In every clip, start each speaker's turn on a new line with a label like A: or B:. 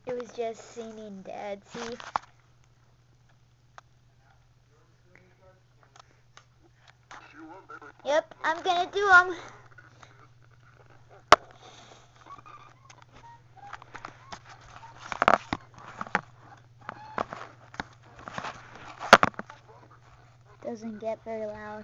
A: It was just singing dead, see? Yep, I'm gonna do them. Doesn't get very loud.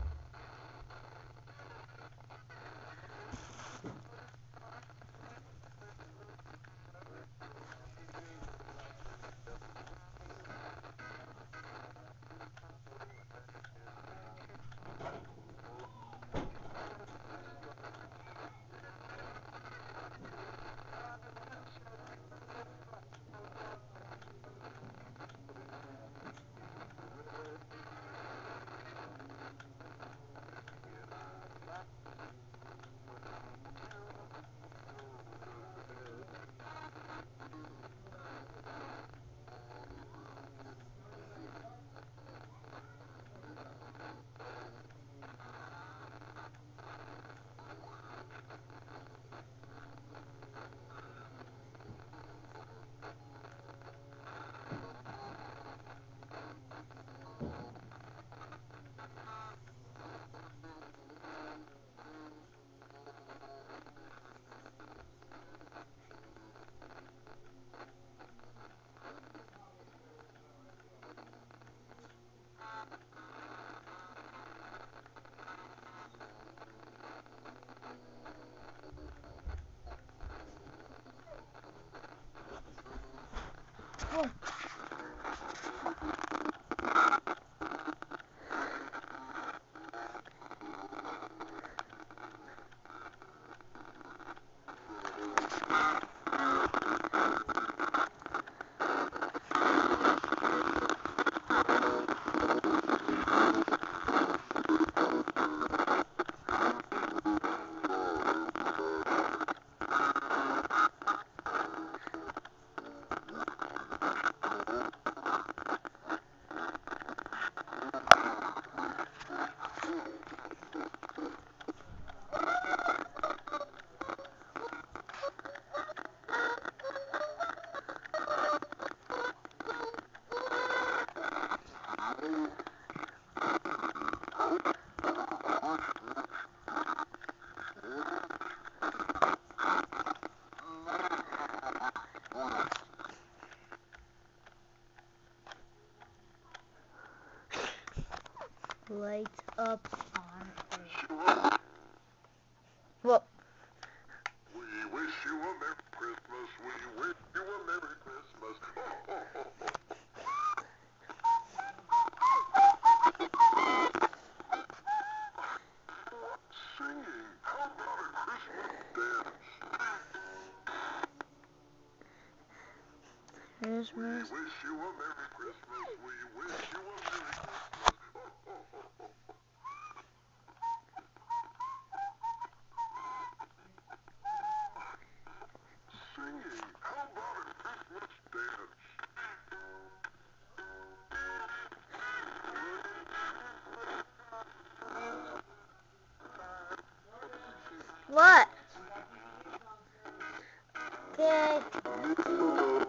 A: Oh. Lights up on Earth. Well,
B: we wish you a Merry Christmas. We wish you a Merry Christmas. Singing. How about a Christmas dance?
A: Christmas.
B: We wish you a Merry Christmas. We wish you a Merry Christmas. Singing. How about a Christmas dance?
A: What? Okay.